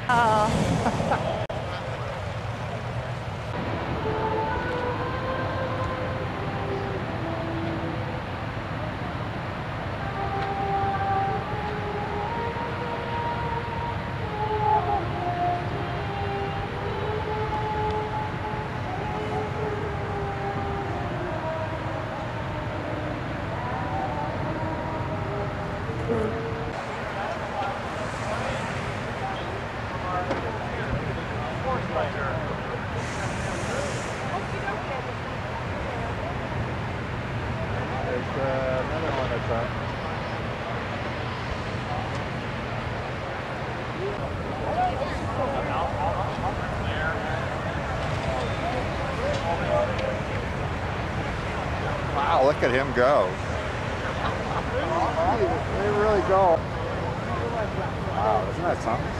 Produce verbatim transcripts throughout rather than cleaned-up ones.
Oh. There's uh, another one that's up. Wow, look at him go. They really go. Wow, isn't that something?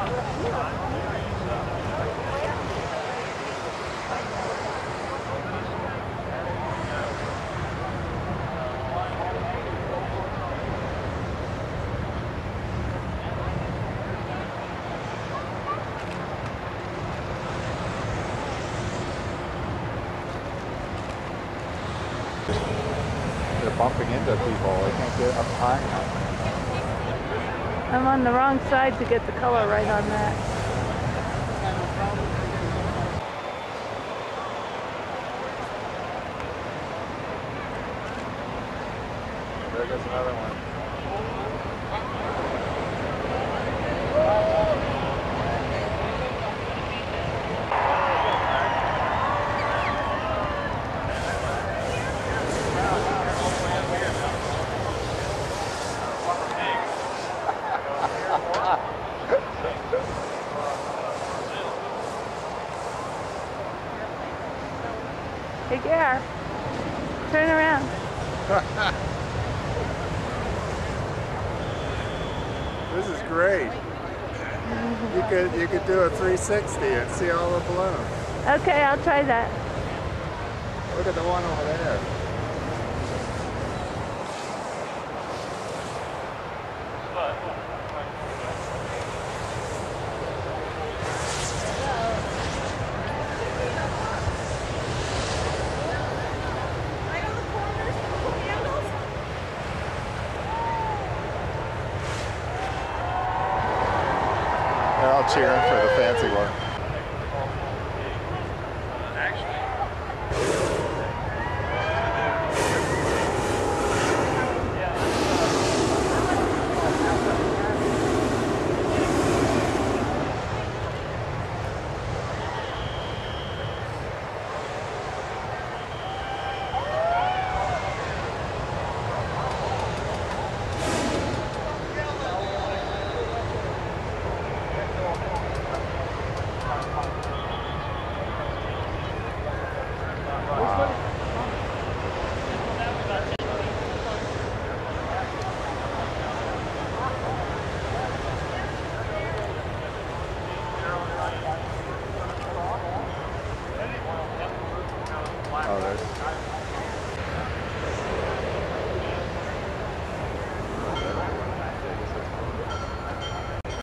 They're bumping into people. They can't get up high enough. I'm on the wrong side to get the color right on that. There goes another one. Hey, Gare, turn around. This is great. You could you could do a three sixty and see all the balloons. Okay, I'll try that. Look at the one over there. They're all cheering for the fancy one.